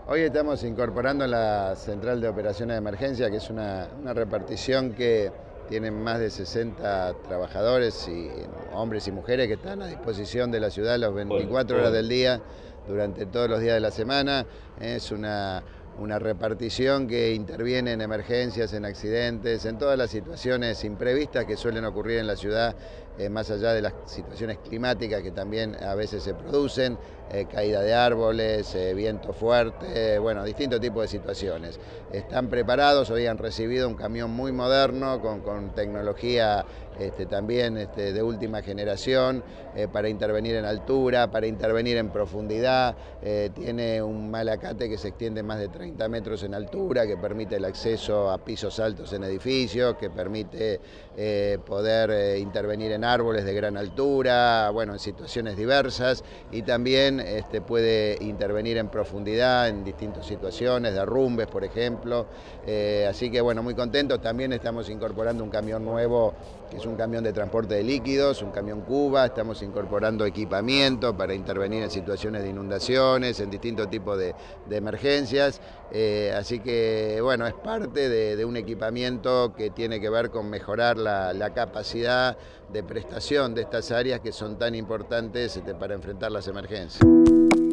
Hoy estamos incorporando la Central de Operaciones de Emergencia, que es una repartición que tiene más de 60 trabajadores, hombres y mujeres, que están a disposición de la ciudad las 24 horas del día, durante todos los días de la semana. Es una repartición que interviene en emergencias, en accidentes, en todas las situaciones imprevistas que suelen ocurrir en la ciudad, más allá de las situaciones climáticas que también a veces se producen, caída de árboles, viento fuerte, bueno, distintos tipos de situaciones. Están preparados, hoy han recibido un camión muy moderno, con tecnología también de última generación, para intervenir en altura, para intervenir en profundidad. Tiene un malacate que se extiende más de 30 metros en altura, que permite el acceso a pisos altos en edificios, que permite poder intervenir en árboles de gran altura, bueno, en situaciones diversas, y también puede intervenir en profundidad en distintas situaciones, derrumbes, por ejemplo. Así que bueno, muy contentos. También estamos incorporando un camión nuevo, que es un camión de transporte de líquidos, un camión Cuba. Estamos incorporando equipamiento para intervenir en situaciones de inundaciones, en distintos tipos de emergencias. Así que bueno, es parte de un equipamiento que tiene que ver con mejorar la capacidad de prestación de estas áreas que son tan importantes para enfrentar las emergencias.